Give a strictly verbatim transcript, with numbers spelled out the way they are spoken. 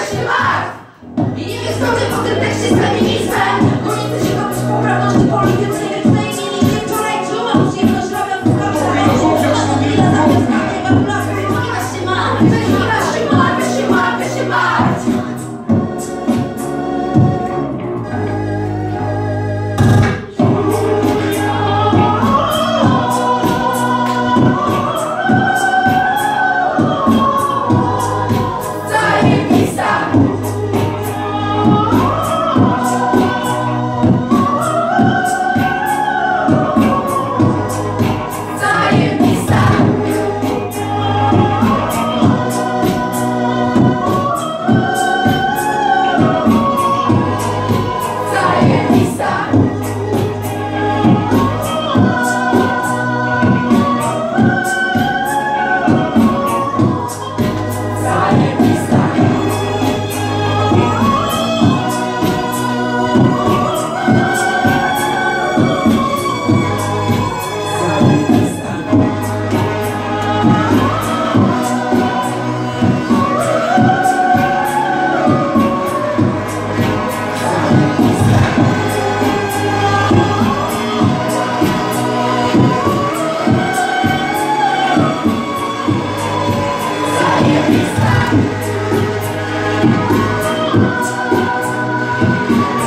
się martw! I nie wysnuty po tym tekście z feministem, bo nie chcę się kopić poprawności politycznej, lecz najmniej nie wczoraj czułam przyjemność robiąc skąd chwila zamiast kartej waplasty. Weź się martw, weź się martw, weź się martw, weź się martw! Zajebista!